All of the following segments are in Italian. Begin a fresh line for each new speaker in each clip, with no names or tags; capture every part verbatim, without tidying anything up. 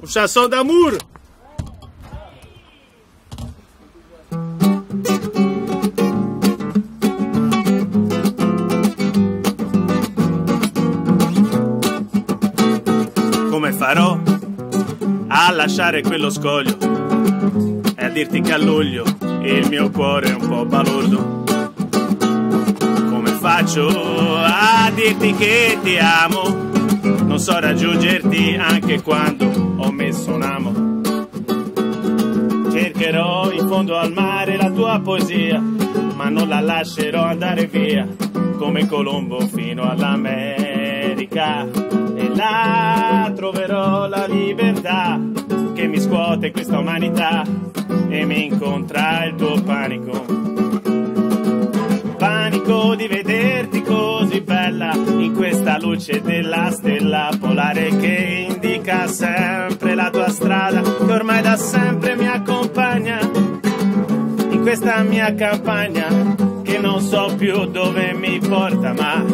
Un chanson d'amour. Come farò a lasciare quello scoglio e a dirti che a luglio il mio cuore è un po' balordo? Come faccio a dirti che ti amo? Non so raggiungerti anche quando ho messo un amo. Cercherò in fondo al mare la tua poesia, ma non la lascerò andare via come Colombo fino all'America. E là troverò la libertà che mi scuote questa umanità e mi incontra il tuo panico. Panico di vederti così bella in questa luce della stella polare che indica sempre la tua strada, che ormai da sempre mi accompagna in questa mia campagna che non so più dove mi porta, ma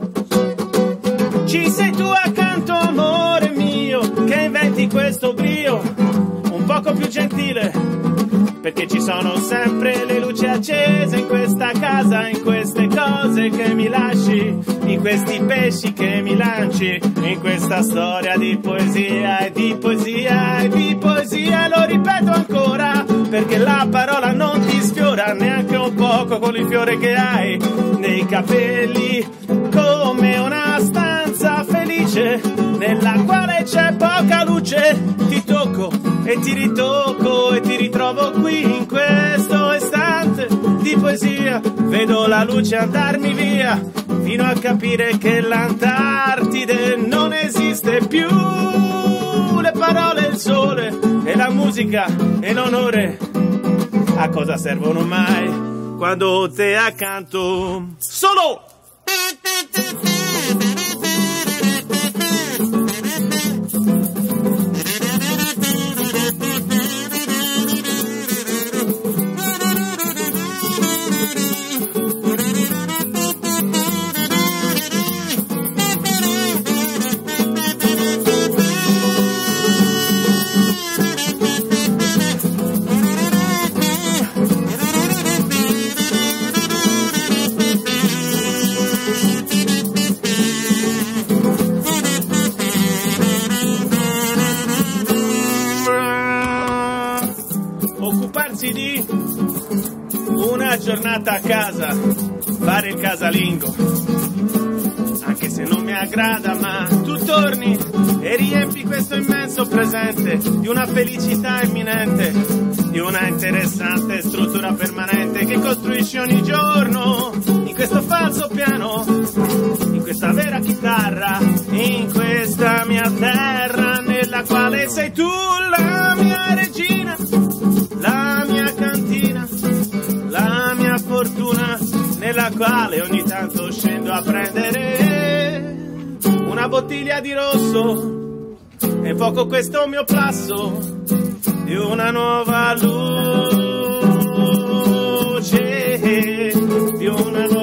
ci sei tu accanto, amore mio, che inventi questo brio un poco più gentile, perché ci sono sempre le luci accese in questa casa, in queste cose che mi lasci, in questi pesci che mi lanci, in questa storia di poesia e di poesia e di poesia. Lo ripeto ancora, perché la parola non ti sfiora neanche un poco con il fiore che hai nei capelli, come una stanza felice nella quale c'è poca luce. Ti tocco e ti ritocco e ti ritrovo qui in questo istante di poesia. Vedo la luce andarmi via fino a capire che l'Antartide non esiste più. Le parole, il sole e la musica e l'onore a cosa servono mai quando ho te accanto? Solo! Occuparsi di una giornata a casa, fare il casalingo, anche se non mi aggrada, ma tu torni e riempi questo immenso presente di una felicità imminente, di una interessante struttura permanente che costruisci ogni giorno in questo falso piano, in questa vera chitarra, in questa mia terra nella quale sei tu la mia regina, la mia cantina, la mia fortuna, nella quale ogni tanto scendo a prendere una bottiglia di rosso e poco questo mio passo di una nuova luce, di una nuova